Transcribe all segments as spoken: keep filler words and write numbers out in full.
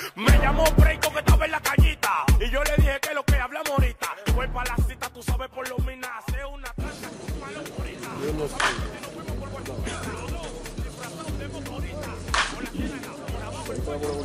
Me llamó Breito que estaba en la cañita y yo le dije que lo que hablamos ahorita. Voy para la cita, tú sabes por lo menos hacer una tranza con una locurita. Yo no sé. Nos fuimos por Guardopita, disfrazados de motorita. Con la llena por abajo el cuello.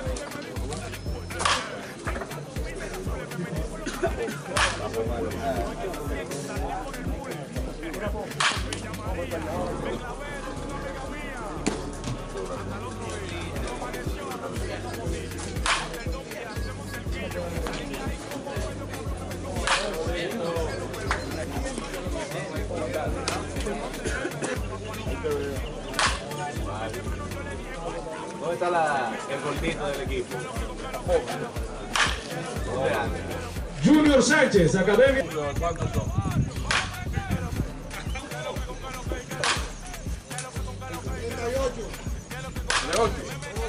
¿Dónde está la, el gordito del equipo? Junior Sánchez, Academia. ¿Cuántos son? treinta y ocho. ¿De ocho?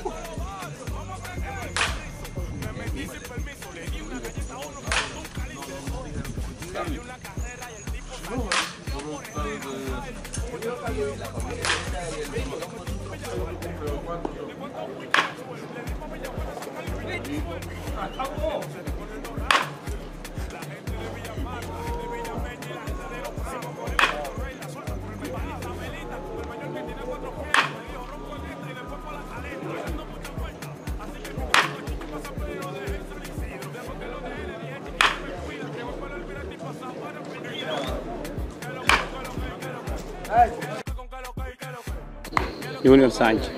Junior Sánchez.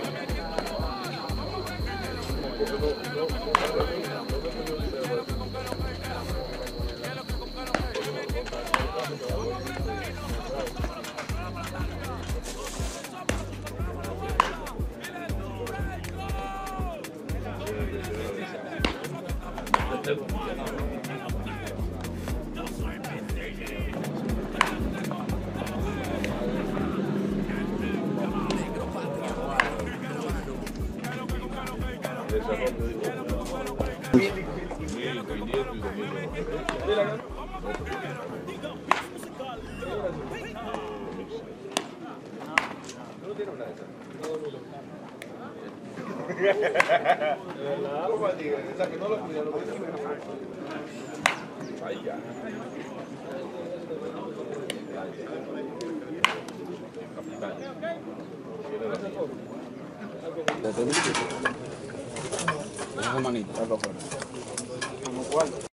¿Cómo así? Esa que no lo cuida, lo cuida. Ay, ya. Esa manita.